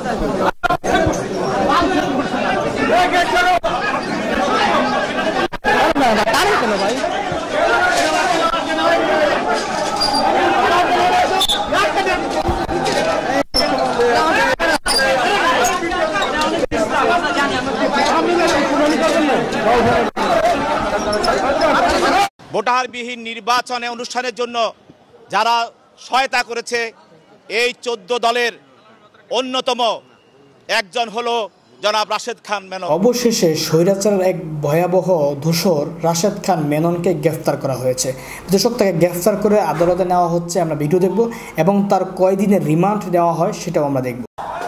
ভোটারবিহীন নির্বাচনে অনুষ্ঠানের জন্য যারা সহায়তা করেছে এই 14 দলের অন্যতম একজন হলো জনাব রাশেদ খান মেনন। অবশেষে স্বৈরাচারের এক ভয়াবহ দোসর রাশেদ খান মেননকে গ্রেফতার করা হয়েছে। দর্শক, তাকে গ্রেফতার করে আদালতে নেওয়া হচ্ছে, আমরা ভিডিও দেখব এবং তার কয়দিনের রিমান্ড দেওয়া হয় সেটাও আমরা দেখব।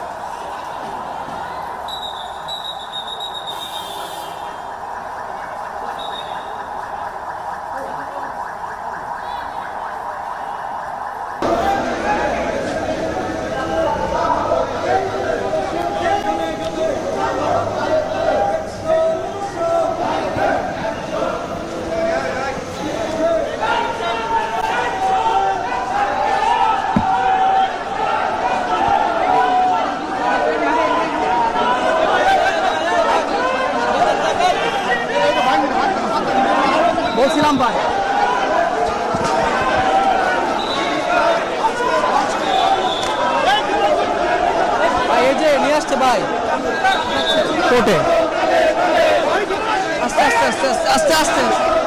বলছিলাম ভাই, এই যে নিয়ে আসছে ভাই কোর্টে। আস্তে আস্তে আস্তে আস্তে আস্তে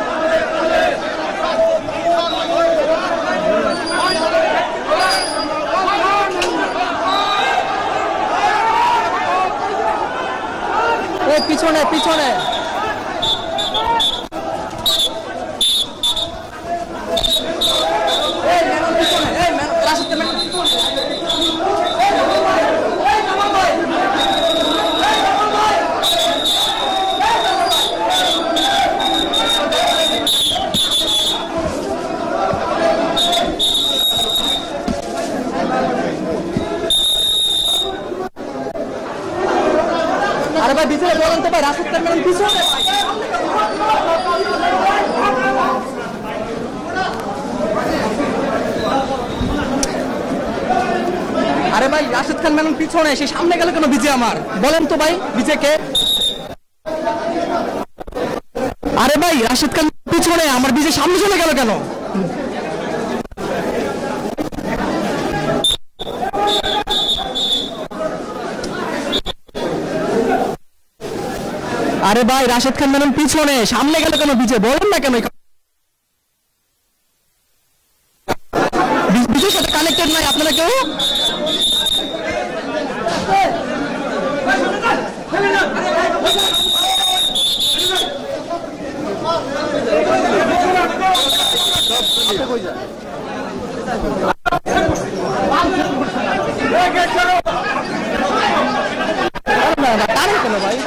পিছনে পিছনে আরে ভাই পিছনে বলেন তো ভাই, রাশেদ খান মেনন পিছনে। আরে ভাই রাশেদ খান মেনন পিছনে, সে সামনে গেলে কেন বিজে আমার? বলেন তো ভাই বিজে কে? আরে ভাই রাশেদ খান পিছনে, আমার বিজে সামনে চলে গেল কেন? আরে ভাই রাশেদ খান মেনন পিছনে, সামনে গেল কেন বিজে? বলেন না কেন? বিজের সাথে কানেক্টেড নাই আপনারা কেউ? ভাই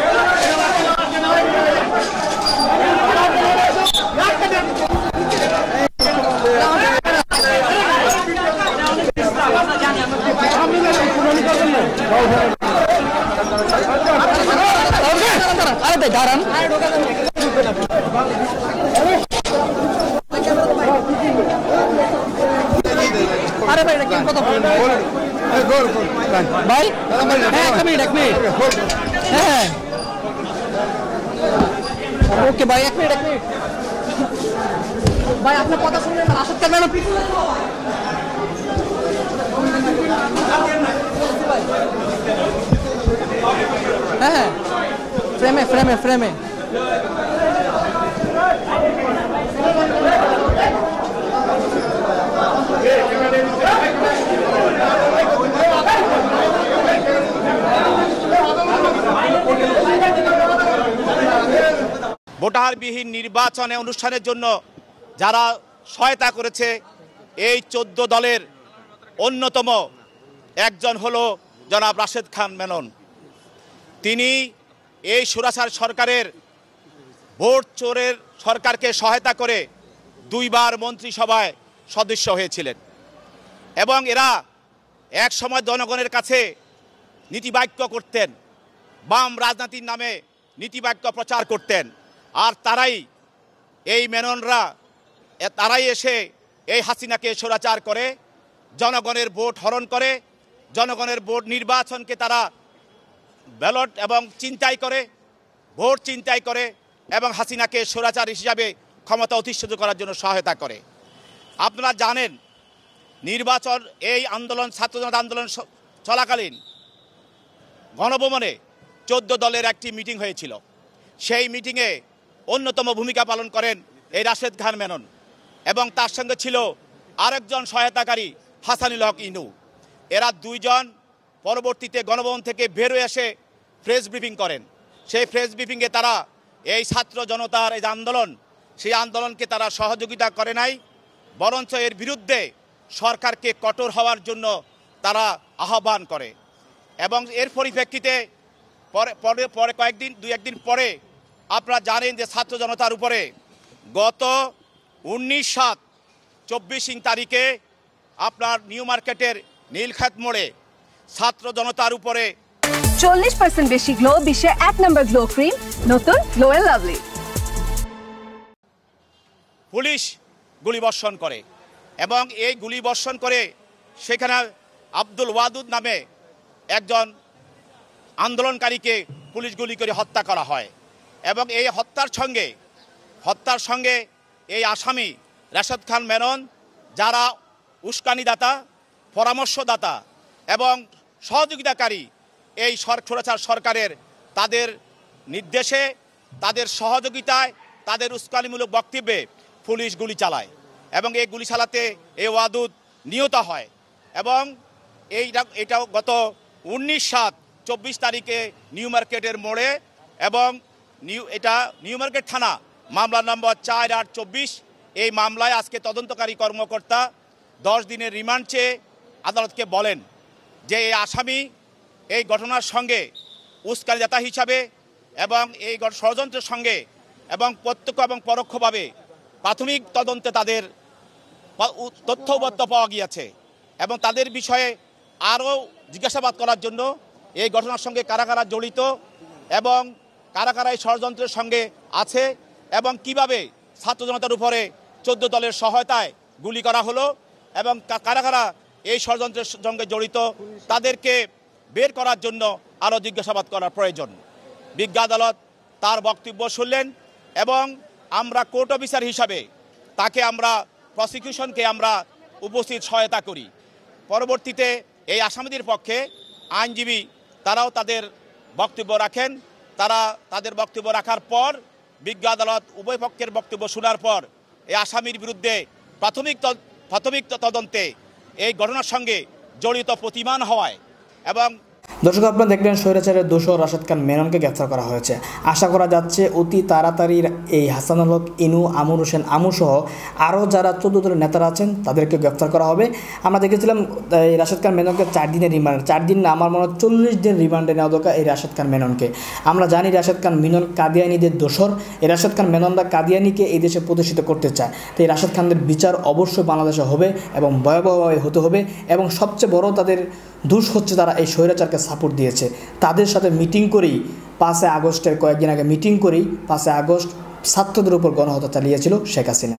আরে দাঁড়ান, আরে ভাই কেন কথা বলেন ভাই? হ্যাঁ এক মিনিট হ্যাঁ ওকে ভাই, এক মিনিট ভাই, আপনার কথা শুনলেন না? রাশেদ খান মেনন পিছনে। হ্যাঁ ফ্রেমে ফ্রেমে ফ্রেমে ভোটারবিহীন নির্বাচনে অনুষ্ঠানের জন্য যারা সহায়তা করেছে এই 14 দলের অন্যতম একজন হলো জনাব রাশেদ খান মেনন। তিনি এই স্বৈরাচার সরকারের ভোট চোরের সরকারকে সহায়তা করে 2 বার মন্ত্রিসভায় সদস্য হয়েছিলেন এবং এরা এক সময় জনগণের কাছে নীতিবাক্য করতেন, বাম রাজনীতির নামে নীতিবাক্য প্রচার করতেন। আর তারাই এই মেননরা তারাই এসে এই হাসিনাকে স্বৈরাচার করে জনগণের ভোট হরণ করে জনগণের ভোট নির্বাচনকে তারা ব্যালট এবং চিন্তাই করে, ভোট চিন্তাই করে এবং হাসিনাকে স্বৈরাচার হিসাবে ক্ষমতা অধিষ্ঠিত করার জন্য সহায়তা করে। আপনারা জানেন নির্বাচন এই আন্দোলন, ছাত্র জনতা আন্দোলন চলাকালীন গণভবনে 14 দলের একটি মিটিং হয়েছিল। সেই মিটিংয়ে অন্যতম ভূমিকা পালন করেন এই রাশেদ খান মেনন এবং তার সঙ্গে ছিল আরেকজন সহায়তাকারী হাসানুল হক ইনু। এরা দুইজন পরবর্তীতে গণভবন থেকে বের হয়ে এসে প্রেস ব্রিফিং করেন। সেই প্রেস ব্রিফিংয়ে তারা এই ছাত্র জনতার এই আন্দোলন, সেই আন্দোলনকে তারা সহযোগিতা করে নাই, বরঞ্চ এর বিরুদ্ধে সরকারকে কঠোর হওয়ার জন্য তারা আহ্বান করে। এবং এর পরিপ্রেক্ষিতে পরে দুই একদিন পরে আপনারা জানেন যে ছাত্র জনতার উপরে গত 19/7/24 তারিখে আপনার নিউ মার্কেটের নীলক্ষেত মোড়ে ছাত্র জনতার উপরে 40% বেশি গ্লো, বিশ্বের 1 নম্বর গ্লো ক্রিম, নতুন গ্লো এন্ড লাভলি। পুলিশ গুলিবর্ষণ করে এবং এই গুলিবর্ষণ করে সেখানে আব্দুল ওয়াদুদ নামে একজন আন্দোলনকারীকে পুলিশ গুলি করে হত্যা করা হয়। এবং এই হত্যার সঙ্গে এই আসামি রাশেদ খান মেনন, যারা উস্কানিদাতা, পরামর্শদাতা এবং সহযোগিতাকারী এই স্বৈরাচার সরকারের, তাদের নির্দেশে, তাদের সহযোগিতায়, তাদের উস্কানিমূলক বক্তব্যে পুলিশ গুলি চালায় এবং এই গুলি চালাতে এই ওয়াদুদ নিহত হয়। এবং এইটাও গত 19/7/24 তারিখে নিউ মার্কেটের মোড়ে এবং নিউ মার্কেট থানা মামলা নম্বর 4824। এই মামলায় আজকে তদন্তকারী কর্মকর্তা 10 দিনের রিমান্ড চেয়ে আদালতকে বলেন যে এই আসামি এই ঘটনার সঙ্গে উস্কানিদাতা হিসাবে এবং এই ষড়যন্ত্রের সঙ্গে এবং প্রত্যক্ষ এবং পরোক্ষভাবে প্রাথমিক তদন্তে তাদের তথ্যবদ্ধ পাওয়া গিয়েছে এবং তাদের বিষয়ে আরও জিজ্ঞাসাবাদ করার জন্য এই ঘটনার সঙ্গে কারা কারা জড়িত এবং কারা কারা এই ষড়যন্ত্রের সঙ্গে আছে এবং কিভাবে ছাত্র জনতার উপরে 14 দলের সহায়তায় গুলি করা হলো এবং কারা কারা এই ষড়যন্ত্রের সঙ্গে জড়িত, তাদেরকে বের করার জন্য আরও জিজ্ঞাসাবাদ করার প্রয়োজন। বিজ্ঞ আদালত তার বক্তব্য শুনলেন এবং আমরা কোর্ট অফিসার হিসাবে তাকে প্রসিকিউশনকে আমরা উপস্থিত সহায়তা করি। পরবর্তীতে এই আসামিদের পক্ষে আইনজীবী তারাও তাদের বক্তব্য রাখেন। তাদের বক্তব্য রাখার পর বিজ্ঞ আদালত উভয় পক্ষের বক্তব্য শোনার পর এই আসামির বিরুদ্ধে প্রাথমিক তদন্তে এই ঘটনার সঙ্গে জড়িত প্রতিমান হওয়ায় এবং দর্শক, আপনারা দেখলেন স্বৈরাচারের দোষর রাশেদ খান মেননকে গ্রেফতার করা হয়েছে। আশা করা যাচ্ছে অতি তাড়াতাড়ি এই হাসানুল হক ইনু, আমর হোসেন আমু সহ আরও যারা 14 দলের নেতারা আছেন তাদেরকে গ্রেফতার করা হবে। আমরা দেখেছিলাম এই রাশেদ খান মেননকে 4 দিনের রিমান্ড, 4 দিন না, আমার মনে হয় 40 দিন রিমান্ডে নেওয়া দরকার এই রাশেদ খান মেননকে। আমরা জানি রাশেদ খান মেনন কাদিয়ানিদের দোষর। এই রাশেদ খান মেননরা কাদিয়ানিকে এই দেশে প্রতিষ্ঠিত করতে চায়। তো এই রাশেদ খানদের বিচার অবশ্যই বাংলাদেশে হবে এবং ভয়াবহভাবে হতে হবে। এবং সবচেয়ে বড় তাদের দোষ হচ্ছে তারা এই স্বৈরাচারকে সাপোর্ট দিয়েছে। তাদের সাথে মিটিং করেই 5 আগস্টের কয়েকদিন আগে মিটিং করেই 5 আগস্ট ছাত্রদের উপর গণহত্যা চালিয়েছিল শেখ হাসিনা।